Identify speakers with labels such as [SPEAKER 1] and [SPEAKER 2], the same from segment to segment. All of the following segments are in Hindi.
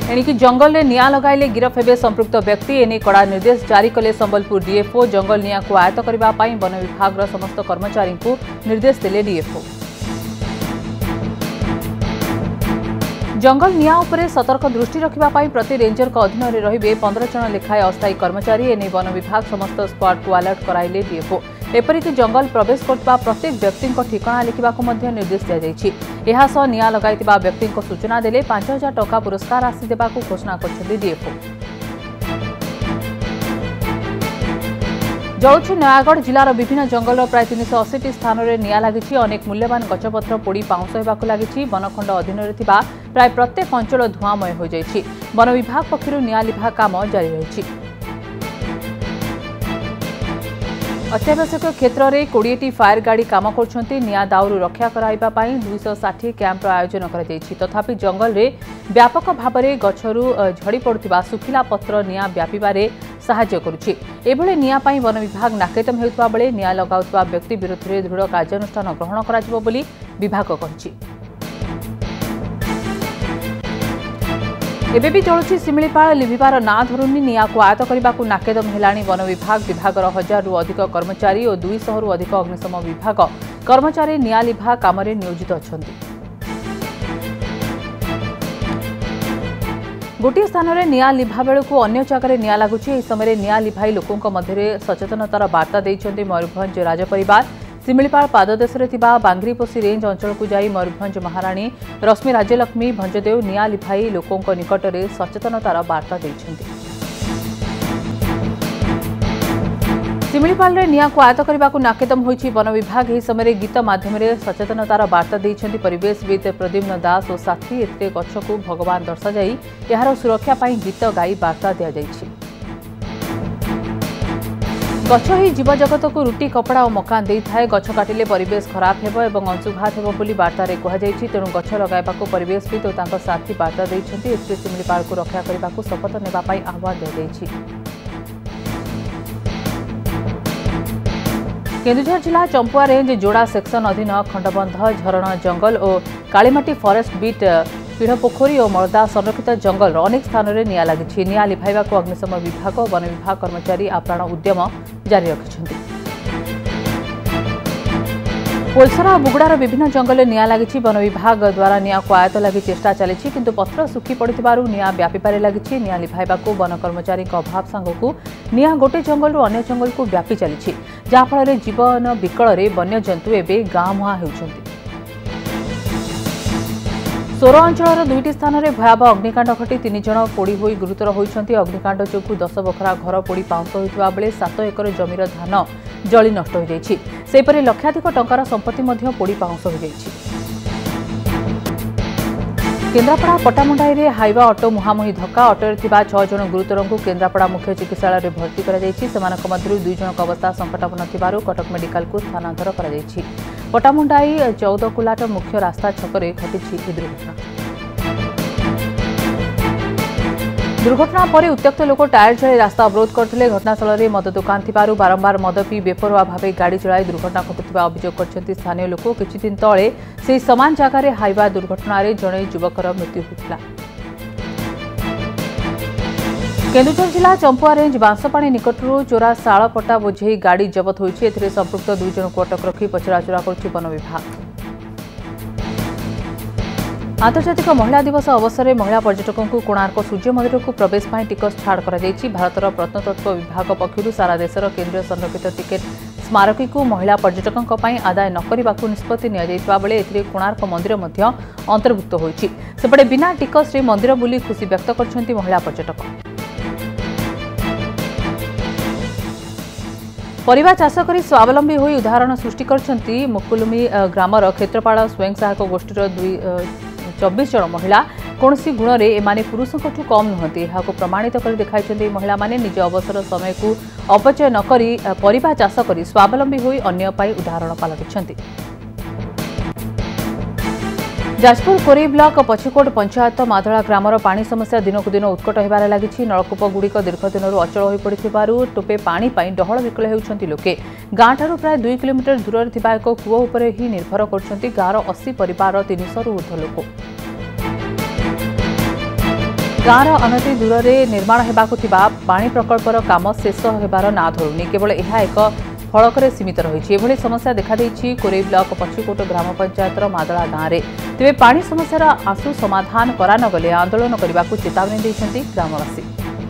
[SPEAKER 1] एणिकी जंगल में निआं लगाइले गिरफ हेबे संपृक्त व्यक्ति एने कड़ा निर्देश जारी कले संबलपुर डीएफओ। जंगल निआं को आयत्त करबा पई वन विभाग समस्त कर्मचारी को निर्देश देले डीएफओ। जंगल निआं उपरे सतर्क दृष्टि रखिबा पई प्रति रेंजर को अधीन रे रहिबे 15 जन लेखाए अस्थायी कर्मचारी एने वन विभाग समस्त स्क्वाड को अलर्ट कराइले डीएफओ। एपरिक जंगल प्रवेश करथिबा प्रत्येक व्यक्ति ठिकाना लिखा निर्देश दिया जायछि। एहा सह निआं लगाइतिबा व्यक्ति सूचना देले 5000 टका पुरस्कार राशि देबाकू घोषणा करछथि डीएफओ। जलुछि नयागढ़ जिलार विभिन्न जंगल प्राय 380 स्थान में निआं लागिछि। अनेक मूल्यवान गछपत्र पोड़ी पाउंस होबाकू लागिछि। वनखंड अधीन थिबा प्राय प्रत्येक अंचल धुआंमय हो जाइछि। वन विभाग पक्षरु निआं लिभा काम जारी रहिछि। अत्यावश्यक क्षेत्र में 20टी फायर गाड़ी काम करछन्ती। निआं दाउरु रक्षा कराइबा पई 260 कैंपर आयोजन करा जायछि। तथापि जंगल रे व्यापक भाव में गछरु झड़ी पड़ुथिबा सुखिला पत्र निआं व्यापीबारे साहाय्य करुछि। एभले निआं पई वन विभाग नाकेदम हेउथबा बेले निआं लगाउथबा व्यक्ति विरुद्ध में दृढ़ कार्यानुष्ठान ग्रहण कराजिबो बोली विभाग कहिछि। एबे भी जलुछि शिमिलीपाल लिभिबार ना धरुनी। निआं को आयत्त करने को नाकेदम हेलाणी वन विभाग। विभागर 1000 रु अधिक कर्मचारी और 200 रु अधिक अग्निशम विभाग कर्मचारी निआं लिभा काम नियोजित अछंती। गोटे स्थान में निआं लिभा बेलू अन्य जगह निआं लगुच। यह समय निआं लिभाई लोकों मध्य सचेतनतार बार्ता देइछन्ती मयूरभंज राजपरिवार। शिमिलीपाल पाददेश बांग्रीपोसी रेंज अंचल को जाई मयूरभंज महाराणी रश्मि राज्यलक्ष्मी भंजदेव निआं लिभाई लोकों निकट में सचेतनतार बार्ता देइछन्ती। शिमिलीपाल निआं को आयत्त करने को नाकेदम होइछि वन विभाग। यह समय गीत माध्यम सचेतनतार बार्ता देइछन्ती परिवेशविद प्रद्युम्न दास और साथी। एथिरे गछ को भगवान दर्शा जाई यार सुरक्षा पाई गीत गाई बार्ता दिया जाइछि। गछ ही जीवजगत को रुटी कपड़ा और मकान दे थाए। गछ काटिले परिवेश खराब हेबो एवं अंशुघात हेबो बोली बार्तारे कहुଯାଇଛି। तेणु गछ लगाइबाकू परिवेशविद और तांको साथी बार्ता देइछन्ती। एथिरे शिमिलीपाल को रक्षा करबाकू शपथ नेबा पाई आह्वान दिया जाइछि। केन्दुझर जिला चंपुआ रेंज जोड़ा सेक्शन अधीन खंडबंध झरण जंगल और कालीमाटी फॉरेस्ट बीट पीढ़पोखरी और मर्दा संरक्षित जंगल अनेक स्थान में निआं लागिछि। निआं लिभाइबा को अग्निशम विभाग और वन विभाग कर्मचारी आप्राण उद्यम जारी रखिछन्ति। पोलसरा और बुगुड़ार विभिन्न जंगल में निआं लागिछि। वन विभाग द्वारा निआं को आयत्त लगी चेष्टा चलिछि किंतु पत्र सुखी पड़िथिबारु निआं व्यापीबारे लागिछि। निआं लिभाइबा को वन कर्मचारी अभाव सांगकू निआं गोटे जंगल अन्य जंगल को व्यापी चलिछि जहाँफल जीवन विकल में वन्यजंतु एवं गाँ मुहां होउछन्ति। सोर अंचल 2टी स्थान में भयावह अग्निकांड घटी 3 जन पोड़ी होई गुरुतर होइछन्ति। अग्निकांड जोगु 10 बखरा घर पोड़ी पाउंस होइथिबा बेले 7 एकर जमीर धान जली नष्ट हो जाइछि। सेपरि लक्षाधिक टंकार संपत्ति मध्य पोड़ी पाउंस हो जाइछि। केन्द्रापड़ा पटामुंडाई रे हाइवा ऑटो मुहांमुही धक्का। ऑटोरे थिबा 6 जन गुरुतर को केन्द्रापड़ा मुख्य चिकित्सालय में भर्ती करा जाइछि। सेमानक मध्यरु 2 जन अवस्था संकटापन्न थिबारु कटक मेडिकल को स्थानांतर करा जाइछि। पटामुंडाई 14 कुलाट मुख्य रास्ता छकरे घटिछि दुर्घटना। दुर्घटना पर उत्त्यक्त लोक टायर जलाई रास्ता अवरोध करथिले। घटनास्थल में मद दुकान थिबारु बारंबार मद पी बेपरवा भाव गाड़ी चलाई दुर्घटना घटुथिबा अभियोग करछन्ति स्थानीय लोक। किछि दिन तळे से समान जगह रे हाइवा दुर्घटना रे जणे युवकर मृत्यु होइथिला। केन्दुझर जिला चंपुआ रेंज बांसपाणी निकटरू चोरा शाल पट्टा बोझे गाड़ी जबत होइछि। एथिरे संपृक्त 2 जन को अटक रखी पचराचरा करुछि वन विभाग। आंतर्जातिक महिला दिवस अवसर में महिला पर्यटकों को कोणार्क सूर्य मंदिर को प्रवेश पाई टिकस छाड़ करा जायछि। भारतर प्रत्नतत्व विभाग पक्षरु सारा देशर केंद्रीय संरक्षित टिकेट स्मारकी को महिला पर्यटकों पाई आदाय न करबाकू निष्पत्ति निया जायथिबा बेले एथिरे कोणार्क मंदिर मध्य अंतर्भुक्त होइछि। सेपटे बिना टिकस रे मंदिर बुली खुशी व्यक्त करछन्ति महिला पर्यटक। परिवा चाष कर स्वावलंबी होई उदाहरण सृष्टि करछन्ति मुकुलुमी ग्रामर क्षेत्रपाल स्वयं सहायक गोष्ठीर 24 जन महिला। कौनसी गुण में एमाने पुरुषों कम नुहति यह प्रमाणित कर देखाई महिला माने निज अवसर समय को अपचय न करी परिवा चाष कर स्वावलंबी होई अन्य पाई उदाहरण पालटिछन्ति। जाजपुर कोरेई ब्लॉक पछिकोट पंचायत मादला ग्रामर पानी समस्या दिनकू दिन उत्कट होबार लागिछि। नलकूप गुड़िक दीर्घ दिनरू अचल हो पड़िथिबारु टोपे पानी पाई डहळ विकल हेउछन्ति लोके। गाँठारू प्राय 2 किलोमीटर दूर थिबा एक कूଅ उपरे ही निर्भर करछन्ति गाँर 80 परिवार 300 रु ऊर्ध्व लोक। गाँवर अनति दूर से निर्माण होगा पानी प्रकल्पर काम शेष होबार ना धरुनी केवल यह एक फड़क सीमित रही समस्या देखा कोरेई ब्लॉक पछिकोट ग्राम पंचायत मादला गाँव में तेज पानी समस्यार आशु समाधान करानगले आंदोलन करने को चेतावनी देते ग्रामवासी।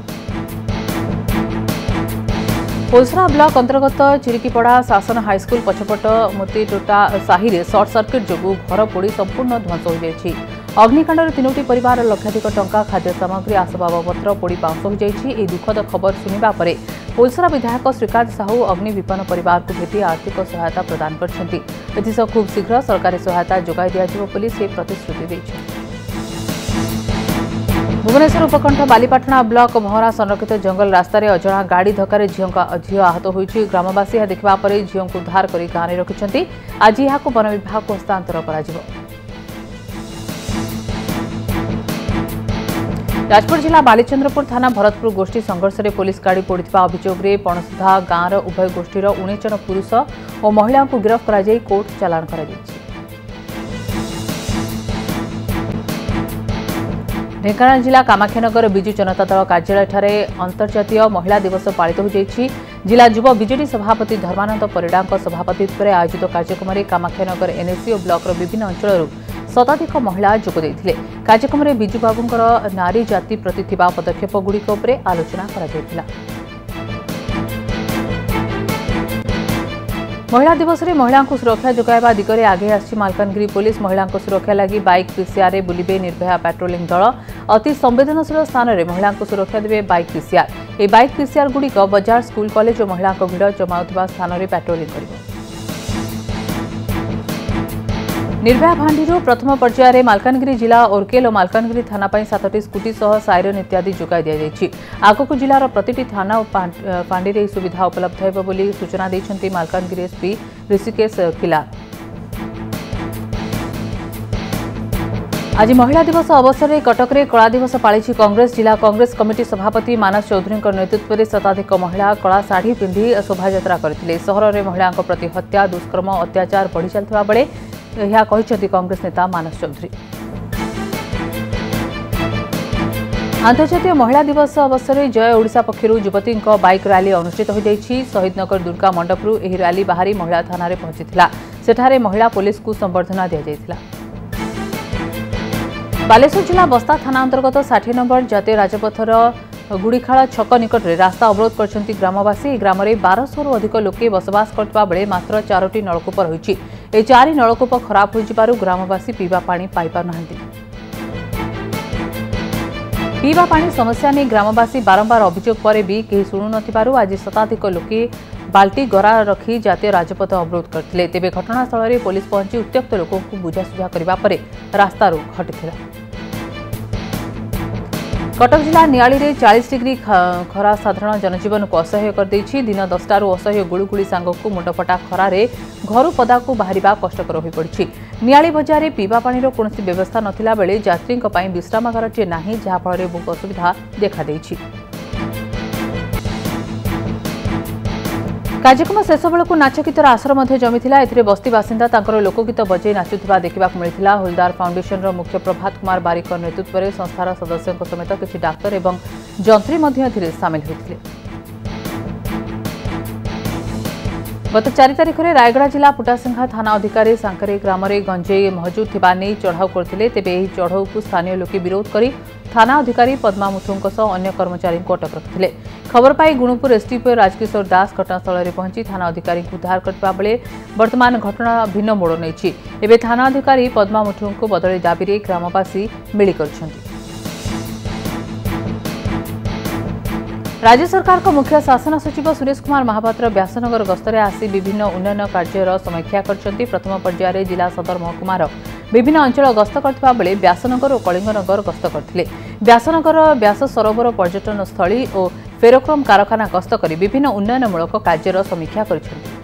[SPEAKER 1] पोलसरा ब्लॉक अंतर्गत चिरिकीपड़ा शासन हाईस्कल पछपट मोतीटोटा साहि में सर्ट सर्किट जो घर पोड़ी संपूर्ण ध्वंस हो जाएगी। अग्निकांड तीनोटी परिवार लक्षाधिक टंका खाद्य सामग्री आसबाबपत्र पोड़ी पाउंस हो जाएगी। दुखद खबर सुनिबा परे पोलसरा विधायक श्रीकांत साहू अग्नि विपन्न परिवार को भेटी आर्थिक सहायता प्रदान कर खूब शीघ्र सरकारी सहायता जोगाई दिया पुलिस प्रतिश्रुति देते। भुवनेश्वर उपकंठ बालीपाटना ब्लॉक महरा संरक्षित जंगल रास्तार अजणा गाड़ी धक्कर झील आहत होती। ग्रामवासी यह देखा झील को उद्धार कर गाँव में रखिंट। आज यह वन विभाग को हस्तांतर कर। जाजपुर जिला बालीचंद्रपुर थाना भरतपुर गोष्ठी संघर्ष में पुलिस गाड़ी पोड़ा अभियोग में पणसुधा गाँवर उभय गोष्ठीर 19 जन पुरुष और महिला को गिरफ्त कर कोर्ट चालाण कर। ढेंकानाल जिला कामाख्यानगर बिजु जनता दल कार्यालय अंतर्जातीय महिला दिवस पालित हो जाएगी। जिला युव बीजेडी सभापति धर्मानंद परिड़ा सभापतित्व में आयोजित कार्यक्रम में कामाख्यानगर एनएससी और ब्लॉक विभिन्न अंचल शताधिक महिला जोगदेइथिले। कार्यक्रम में बिजु बाबूंकर नारी जाति प्रति थिबा पदक्षेपगुड़िक आलोचना करा। महिला दिवस में महिला को सुरक्षा जोगाइबा दिगरे आगे आसी मालकानगिरी पुलिस। महिला सुरक्षा लगी बाइक पीसीआर रे बुलिबे निर्भया पेट्रोलिंग दल। अति संवेदनशील स्थान में महिला को सुरक्षा देवे बाइक पीसीआर। ये बाइक पीसीआर गुड़िक बजार स्कूल कॉलेज और महिला भिड़ जमाउथिबा स्थान में पेट्रोलिंग करिबो। निर्भया भांडीरू प्रथम पर्यायर मालकानगिरी जिला ओरकेल और मालकानगिरी थाना 7टी स्कूटी सह साइरन इत्यादि जोगाई दिया। आगक जिलार प्रतिटी थाना और फांडी में सुविधा उपलब्ध होब बोली सूचना देते मालकानगिरी एसपी ऋषिकेश किला। आज महिला दिवस अवसर में कटक में कला दिवस पाली कांग्रेस जिला कांग्रेस कमिटी सभापति मानस चौधरी नेतृत्व में शताधिक महिला कला शाढ़ी पिंधि शोभायात्रा करथिले। सहर में महिला प्रति हत्या दुष्कर्म अत्याचार बढ़ी चलता बेले यह कांग्रेस नेता मानस चौधरी। अंतर्जातीय महिला दिवस अवसर में जय ओडिशा पक्षर युवती बाइक रैली अनुष्ठित हो जाएगी। शहीदनगर दुर्गा मंडपरू यह रैली बाहरी महिला थाना पहुंचीला। सेठारे महिला पुलिस को संबर्धना दिया जायतिला। बालेश्वर जिला बस्ता थाना अंतर्गत 60 नंबर जातीय राजपथर गुड़ीखाला छक निकट में रास्ता अवरोध कर ग्रामवासी। ग्राम में 1200 अधिक लोके बसवास करता बेले मात्र 4टी नलकूप रही। ए 4 नलकूप खराब हो ग्रामवासी पीवा पानी पाई पारना। पीवा पानी समस्या नहीं ग्रामवासी बारंबार अभियोग पर भी कहीं शुणु नथिबारु आज शताधिक लोके बाल्टी गरा रखी जातीय राजपथ अवरोध करथिले। तेबे घटनास्थल में पुलिस पहुंची उत्त्यक्त लोकों को बुझासुझा करबा परे रास्ता रोक हटिथिला। कटक जिला नियाली में 40 डिग्री खरा साधारण जनजीवन को असह्य कर देछि। दिन 10टारू असह्य गुळुगुळी सांगकु मुंडफटा खरारे घर पदा को बाहर कष्टकर हो पड़ी। नियाली बजार में पीवा पानी कौन व्यवस्था नथिला बेले यात्री विश्रामागारटे नाही जहा फल बहुत असुविधा देखा देछि। कार्यक्रम शेष बेलू नाच गीतर आसर जमीला। बस्ती बासिंदा तांकर लोकगीत बजे नाचुवा देखा मिलता। हुलदार फाउंडेशन मुख्य प्रभात कुमार बारिक नेतृत्व में संस्थार सदस्यों समेत किसी डाक्तर एवं जंत्री सामिल होते। गत 4 तारिख में रायगड़ा जिला पुटासिंघा थाना अधिकारी सांकरे ग्राम में गंजेई महजूद थिबा नै चढ़ाऊ करथिले। तेबे एही चढ़ाऊ को स्थानीय लोके विरोध करी थाना अधिकारी पद्मा मुथुंक सह अन्य कर्मचारी को अटक रखिथिले। खबर पाई गुणुपुर एसडीपीओ राजकिशोर दास घटनास्थल में पहुंची थाना अधिकारी को उद्धार करता बेले वर्तमान घटना भिन्न मोड़ नहीं। एबे थाना अधिकारी पद्मा मुथुंक बदली दाबी रे ग्रामवासी मिली करछंती। राज्य सरकार को मुख्य शासन सचिव सुरेश कुमार महापात्र व्यासनगर गस्तरे आसी विभिन्न उन्नयन कार्यर समीक्षा करछंती। प्रथम पर्यायर जिला सदर महकुमार विभिन्न अंचल गस्त करथिबा बेले व्यासनगर और कलिंगनगर गस्त करथिले। व्यासनगर व्यास सरोवर पर्यटन स्थली और फेरोक्रम कारखाना गस्त करी विभिन्न उन्नयनमूलक कार्यर समीक्षा करछंती।